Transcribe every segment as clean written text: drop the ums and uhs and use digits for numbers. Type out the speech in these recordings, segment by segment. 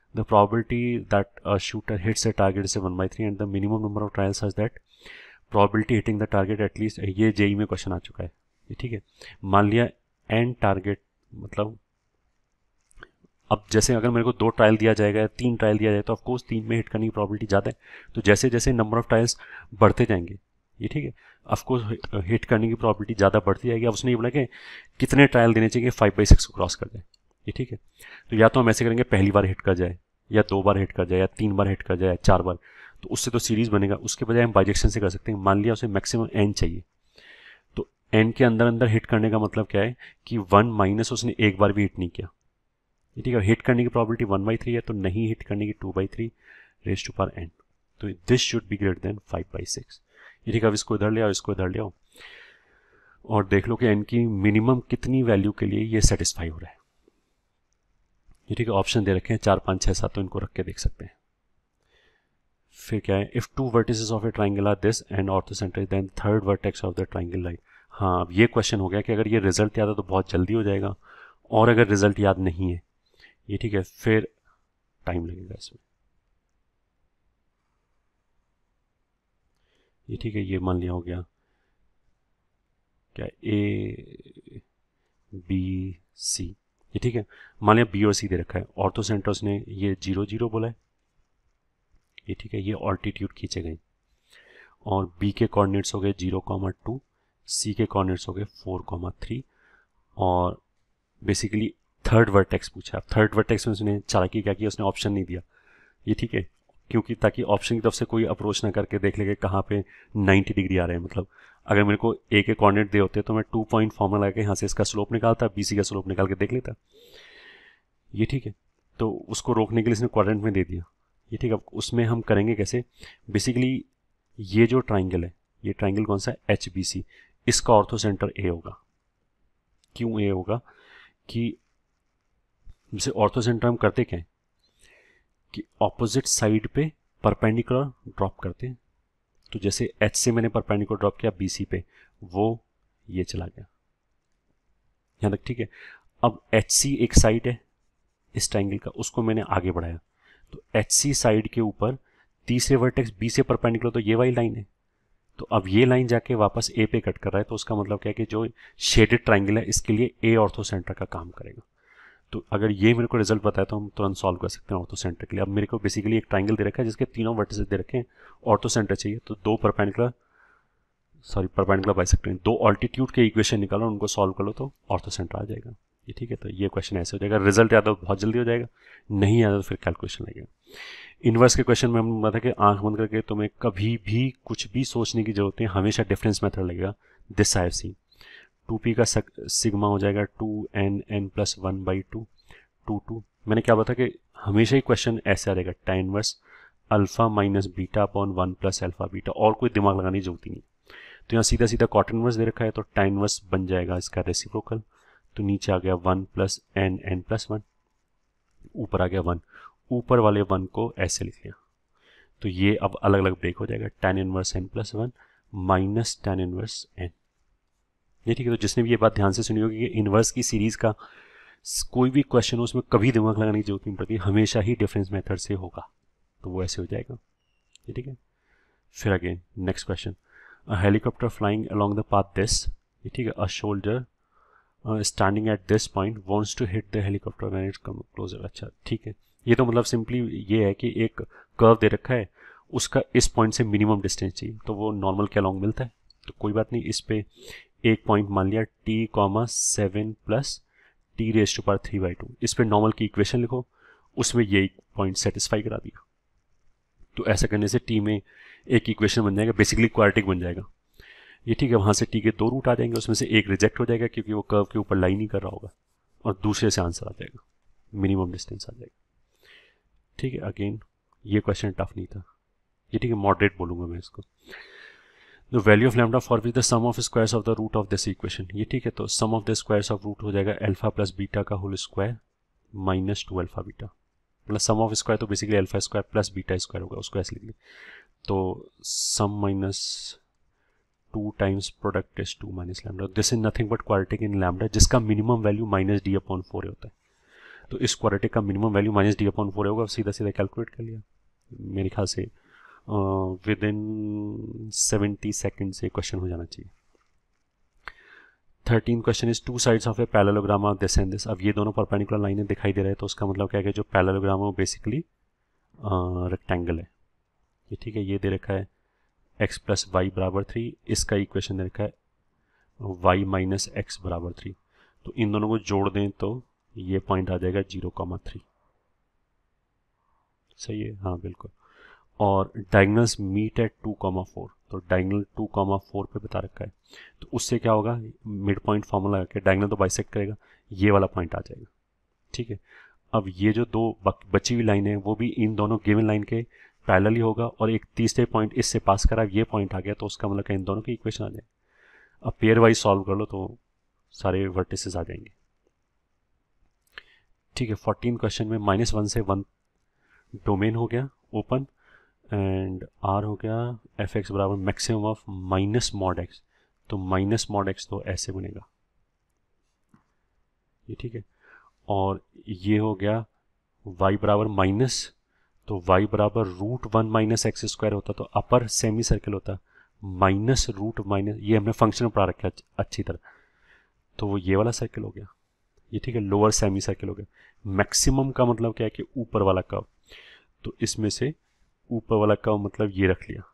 The probability that a shooter hits the target is 1/3 and the minimum number of trials such that probability hitting the target at least, ये JEE में question आ चुका है। ये ठीक है, मान लिया एंड टारगेट, मतलब अब जैसे अगर मेरे को 2 ट्रायल दिया जाएगा या 3 ट्रायल दिया जाए तो ऑफकोर्स 3 में हिट करने की प्रोबेबिलिटी ज़्यादा है। तो जैसे जैसे नंबर ऑफ ट्रायल्स बढ़ते जाएंगे, ये ठीक है, ऑफकोर्स हिट करने की प्रोबेबिलिटी ज़्यादा बढ़ती जाएगी। अब उसने ये बोला कि कितने ट्रायल देने चाहिए 5/6 को क्रॉस कर जाए, ये ठीक है। तो या तो हम ऐसे करेंगे पहली बार हिट कर जाए, या 2 बार हिट कर जाए, या 3 बार हिट कर जाए, या 4 बार, तो उससे तो सीरीज़ बनेगा। उसके बजाय हम बाइजेक्शन से कर सकते हैं। मान लिया उसे मैक्सिमम एन चाहिए, तो एन के अंदर अंदर हिट करने का मतलब क्या है कि 1 माइनस उसने एक बार भी हिट नहीं किया, ठीक है। हिट करने की प्रोबेबिलिटी 1/3 है, तो नहीं हिट करने की 2/3 रेज टू पावर n। तो this should be greater than 5/6, ये ठीक है। अब इसको इधर ले आओ, इसको इधर ले आओ और देख लो कि n की मिनिमम कितनी वैल्यू के लिए ये सेटिस्फाई हो रहा है, ये ठीक है। ऑप्शन दे रखे हैं 4, 5, 6, 7, तो इनको रख के देख सकते हैं। फिर क्या है, if 2 vertices of a triangle are this and orthocentre then third vertex of the triangle line. हाँ, अब ये क्वेश्चन हो गया कि अगर ये रिजल्ट याद है तो बहुत जल्दी हो जाएगा, और अगर रिजल्ट याद नहीं है, ये ठीक है, फिर टाइम लगेगा इसमें, ये ठीक है। ये मान लिया हो गया क्या, ए बी सी, ये ठीक है। मान लिया बी और सी दे रखा है, ऑर्थो सेंटर्स ने ये 0, 0 बोला है, ये ठीक है। ये ऑल्टीट्यूड खींचे गए और बी के कोऑर्डिनेट्स हो गए 0,2, सी के कोऑर्डिनेट्स हो गए 4,3 और बेसिकली थर्ड वर्टेक्स पूछा। थर्ड वर्टेक्स में उसने चालाकी क्या किया, उसने ऑप्शन नहीं दिया, ये ठीक है, क्योंकि ताकि ऑप्शन की तरफ से कोई अप्रोच ना करके देख लेके कहाँ पे 90 डिग्री आ रहे हैं। मतलब अगर मेरे को ए के कोऑर्डिनेट दे होते तो मैं 2 पॉइंट फॉर्मूला लगा के यहाँ से इसका स्लोप निकालता, बीसी का स्लोप निकाल के देख लेता, ये ठीक है। तो उसको रोकने के लिए इसने क्वाड्रेंट में दे दिया, ये ठीक है। अब उसमें हम करेंगे कैसे, बेसिकली ये जो ट्राइंगल है, ये ट्राइंगल कौन सा है, एच बी सी, इसका ऑर्थो सेंटर ए होगा। क्यों ए होगा कि जैसे ऑर्थो सेंटर हम करते क्या है कि ऑपोजिट साइड पे परपेंडिकुलर ड्रॉप करते हैं। तो जैसे एच से मैंने परपेंडिकुलर ड्रॉप किया बीसी पे, वो ये चला गया यहाँ तक, ठीक है। अब एच सी एक साइड है इस ट्राइंगल का, उसको मैंने आगे बढ़ाया, तो एच सी साइड के ऊपर तीसरे वर्टेक्स बी से परपेंडिकुलर, तो ये वाली लाइन है। तो अब ये लाइन जाके वापस ए पे कट कर रहा है, तो उसका मतलब क्या है कि जो शेडेड ट्राइंगल है इसके लिए ए ऑर्थो सेंटर का काम करेगा। तो अगर ये मेरे को रिजल्ट बताया तो हम तुरंत सॉल्व कर सकते हैं ऑर्थो सेंटर के लिए। अब मेरे को बेसिकली एक ट्राइंगल दे रखा है जिसके तीनों वर्टिसेस दे रखे हैं, ऑर्थो सेंटर चाहिए, तो दो परपेंडिकुलर बाइसेक्टर, दो ऑल्टीट्यूड के इक्वेशन निकालो, उनको सॉल्व कर लो तो ऑर्थो सेंटर आ जाएगा, ये ठीक है। तो ये क्वेश्चन ऐसे हो जाएगा, रिजल्ट याद हो बहुत जल्दी हो जाएगा, नहीं याद हो तो फिर कैलकुलेशन लगेगा। इन्वर्स के क्वेश्चन में हम बताया कि आंख बंद करके तुम्हें कभी भी कुछ भी सोचने की जरूरत नहीं, हमेशा डिफरेंस मेथड लगेगा। This I have seen 2p का सिग्मा हो जाएगा 2n+1/2 2 मैंने क्या बताया कि हमेशा ही क्वेश्चन ऐसे आ जाएगा, tan inverse alpha minus beta upon 1 + alpha beta, और कोई दिमाग लगाने की जरूरत ही नहीं। तो यहाँ सीधा सीधा कॉट इनवर्स दे रखा है, तो tan इनवर्स बन जाएगा इसका रेसिप्रोकल, तो नीचे आ गया 1 + n+1, ऊपर आ गया 1, ऊपर वाले 1 को ऐसे लिख लिया, तो ये अब अलग अलग ब्रेक हो जाएगा, tan inverse n+1 minus tan inverse n, ये ठीक है। तो जिसने भी ये बात ध्यान से सुनी होगी कि इनवर्स की सीरीज का कोई भी क्वेश्चन हो उसमें कभी दिमाग लगाने की जरूरत नहीं पड़ती, हमेशा ही डिफरेंस मेथड से होगा, तो वो ऐसे हो जाएगा, ये ठीक है। फिर again next question, a helicopter flying along the path this, ये ठीक है, a soldier standing at this point wants to hit the helicopter when it's come closer. अच्छा ठीक है, ये तो मतलब सिंपली ये है कि एक कर्व दे रखा है, उसका इस पॉइंट से मिनिमम डिस्टेंस चाहिए, तो वो नॉर्मल के अलोंग मिलता है, तो कोई बात नहीं। इस पे एक पॉइंट मान लिया t,7 + t⁻³ इस पे नॉर्मल की इक्वेशन लिखो, उसमें ये पॉइंट सेटिस्फाई करा दिया, तो ऐसा करने से t में एक इक्वेशन बन जाएगा, बेसिकली क्वाड्रेटिक बन जाएगा, ये ठीक है। वहाँ से t के 2 रूट आ जाएंगे, उसमें से एक रिजेक्ट हो जाएगा क्योंकि वो कर्व के ऊपर लाइन नहीं कर रहा होगा, और दूसरे से आंसर आ जाएगा, मिनिमम डिस्टेंस आ जाएगा, ठीक है। अगेन ये क्वेश्चन टफ नहीं था, ये ठीक है, मॉडरेट बोलूँगा मैं इसको। The value of lambda for which the sum of squares of the root of this equation, ये ठीक है। तो sum of the squares of root हो जाएगा अल्फा प्लस बीटा का whole square minus 2 alpha beta, मतलब सम ऑफ स्क्वायर तो basically alpha square plus beta square होगा, उसको ऐसे लिख लें, तो sum minus 2 times product is 2 minus lambda, this is nothing but quadratic in lambda जिसका मिनिमम वैल्यू -d/4 होता है। तो इस क्वाड्रेटिक का मिनिमम वैल्यू -d/4 होगा, सीधा सीधा कैलकुलेट कर लिया मेरे ख्याल से। विद इन 70 सेकेंड से क्वेश्चन हो जाना चाहिए। 13 question is two sides of a parallelogram are this and this. अब ये दोनों परपेंडिकुलर लाइनें दिखाई दे रहे हैं, तो उसका मतलब क्या है कि जो पैरेललोग्राम है वो बेसिकली रेक्टेंगल है। ये ठीक है, ये दे रखा है x + y = 3, इसका इक्वेशन दे रखा है y - x = 3। तो इन दोनों को जोड़ दें तो ये पॉइंट आ जाएगा 0,3। सही है, हाँ बिल्कुल। और डायगोनल्स मीट एट 2,4, तो डायगोनल 2,4 पे बता रखा है, तो उससे क्या होगा, मिड पॉइंट फार्मूला लगा के डायगोनल तो बाइसेक्ट करेगा, ये वाला पॉइंट आ जाएगा। ठीक है, अब ये जो दो बची हुई लाइन है वो भी इन दोनों गिवन लाइन के पैरेलल ही होगा, और एक तीसरे पॉइंट इससे पास करा, ये पॉइंट आ गया, तो उसका मतलब इन दोनों की इक्वेशन आ जाए। अब पेयर वाइज सॉल्व कर लो तो सारे वर्टिसेस आ जाएंगे। ठीक है, 14 क्वेश्चन में -1 से 1 डोमेन हो गया ओपन, एंड आर हो गया f(x) = मैक्सिमम ऑफ -mod(x), तो -mod(x) तो ऐसे बनेगा ये। ठीक है, और ये हो गया y = तो y √1 - x² होता, तो अपर सेमी सर्कल होता -√, ये हमने फंक्शन में पढ़ा रखा है अच्छी तरह, तो वो ये वाला सर्कल हो गया ये। ठीक है, लोअर सेमी सर्कल हो गया। मैक्सिमम का मतलब क्या है कि ऊपर वाला कर्व, तो इसमें से ऊपर वाला कर्व मतलब ये रख लिया।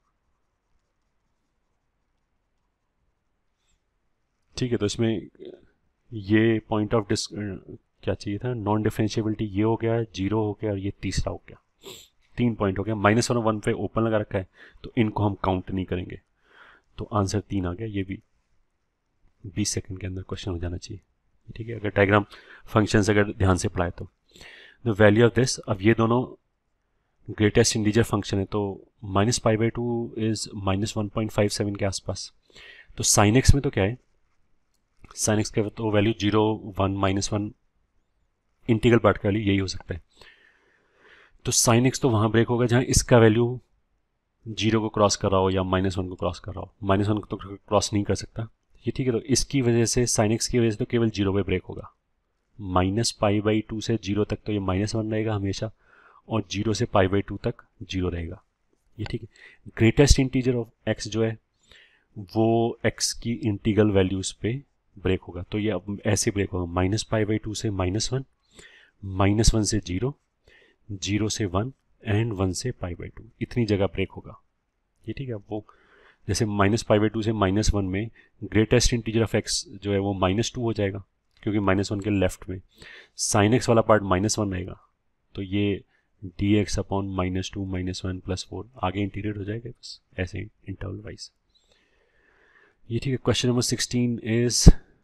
ठीक है, तो इसमें ये पॉइंट ऑफ क्या चाहिए था, नॉन डिफरेंशिएबिलिटी, ये हो गया, 0 हो गया, और ये तीसरा हो गया। 3 पॉइंट हो गया। -1 और 1 पे ओपन लगा रखा है, तो इनको हम काउंट नहीं करेंगे, तो आंसर 3 आ गया। ये भी 20 सेकंड के अंदर क्वेश्चन हो जाना चाहिए। ठीक है, अगर डायग्राम फंक्शंस अगर ध्यान से पढ़ाए तो। द वैल्यू ऑफ दिस, अब ये दोनों ग्रेटेस्ट इंटीजर फंक्शन है, तो -π/2 इज -1.57 के आसपास। तो साइन एक्स में तो क्या है, साइन एक्स का तो वैल्यू 0, 1, -1 इंटीग्रल पार्ट का वैल्यू यही हो सकता है। तो साइन एक्स तो वहाँ ब्रेक होगा जहाँ इसका वैल्यू 0 को क्रॉस कर रहा हो या -1 को क्रॉस कर रहा हो। -1 को तो क्रॉस नहीं कर सकता ये। ठीक है, तो इसकी वजह से साइन एक्स की वजह से तो केवल 0 पे ब्रेक होगा। -π/2 से 0 तक तो ये -1 रहेगा हमेशा, और 0 से π/2 तक 0 रहेगा ये। ठीक है, ग्रेटेस्ट इंटीजर ऑफ x जो है वो x की इंटीग्रल वैल्यूज पे ब्रेक होगा, तो ये अब ऐसे ब्रेक होगा -π/2 से -1, -1 से 0, 0 से 1 एंड 1 से π/2, इतनी जगह ब्रेक होगा ये। ठीक है, वो जैसे -π/2 से -1 में ग्रेटेस्ट इंटीजर ऑफ x जो है वो -2 हो जाएगा, क्योंकि -1 के लेफ्ट में साइन एक्स वाला पार्ट -1 रहेगा, तो ये dx/-2 -1 + 4 आगे इंटीग्रेट हो जाएगा बस ऐसे इंटरवल वाइज ये। ठीक है, question number 16 is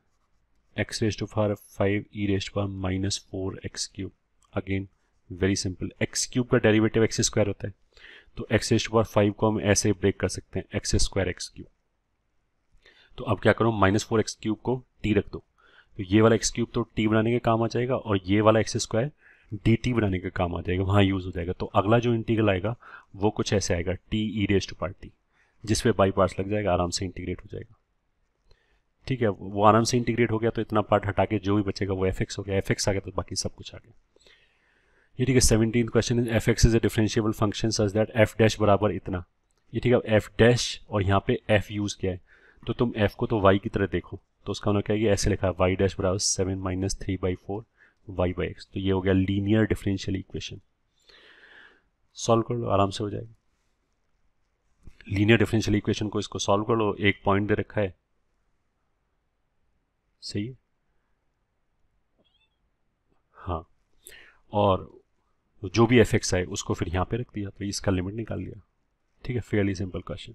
x⁵ e⁻⁻4x³। Again very simple, x³ का डेरिवेटिव x² होता है, तो x⁵ को हम ऐसे ब्रेक कर सकते हैं x² x³। तो अब क्या करो, -4x³ को t रख दो, तो ये वाला x³ तो t बनाने के काम आ जाएगा, और ये वाला x² dt बनाने का काम आ जाएगा, वहाँ यूज़ हो जाएगा। तो अगला जो इंटीग्रल आएगा वो कुछ ऐसे आएगा t e⁻t, जिस पे बाई पार्ट्स लग जाएगा, आराम से इंटीग्रेट हो जाएगा। ठीक है, वो आराम से इंटीग्रेट हो गया, तो इतना पार्ट हटा के जो भी बचेगा वो f(x) हो गया, f(x) आ गया तो बाकी सब कुछ आ गया ये। ठीक है, 17th question is f(x) is a differentiable function such that f' बराबर इतना। ये ठीक है, f' और यहाँ पे f यूज़ किया है, तो तुम f को तो y की तरह देखो, तो उसका मतलब क्या है, ऐसे लिखा है y' = 7 - 3/4 y/x, तो ये हो गया लीनियर डिफरेंशियल इक्वेशन। सॉल्व कर लो, आराम से हो जाएगा। लीनियर डिफरेंशियल इक्वेशन को इसको सॉल्व कर लो, एक पॉइंट दे रखा है, सही है, हाँ, और जो भी f(x) आए उसको फिर यहाँ पे रख दिया, तो इसका लिमिट निकाल लिया। ठीक है, fairly simple question.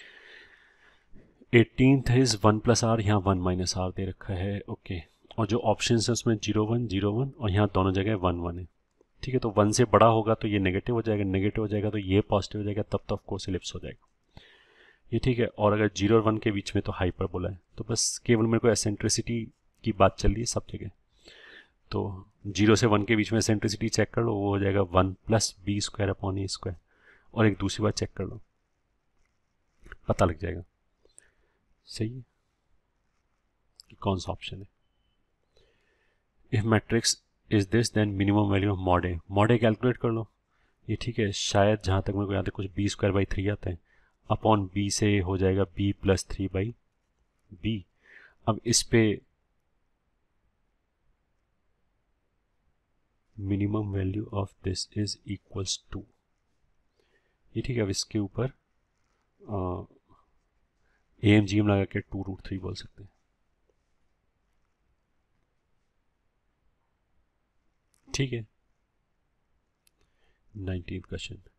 18th is 1 + r, यहाँ 1 - r दे रखा है, ओके। और जो ऑप्शन है उसमें 0, 1, 0, 1, और यहाँ दोनों जगह 1, 1 है। ठीक है, तो 1 से बड़ा होगा तो ये नेगेटिव हो जाएगा, नेगेटिव हो जाएगा तो ये पॉजिटिव हो जाएगा, तब तो ऑफकोर्स एलिप्स हो जाएगा ये। ठीक है, और अगर 0 और 1 के बीच में तो हाइपरबोला है, तो बस केवल मेरे को एसेंट्रिसिटी की बात चल रही है सब जगह, तो 0 से 1 के बीच में एसेंट्रिसिटी चेक कर लो, वो हो जाएगा 1 + b²/a², और एक दूसरी बात चेक कर लो, पता लग जाएगा सही है कि कौन सा ऑप्शन है। If matrix is this then minimum value of mod A. Mod A calculate कर लो, ये ठीक है, शायद जहाँ तक मेरे को याद है कुछ b² by 3 आता है, अपॉन b से हो जाएगा b+3/b। अब इस पे minimum value of this is equals to, ये ठीक है। अब इसके ऊपर AMGM लगा के 2√3 बोल सकते हैं, ठीक है। 19th question,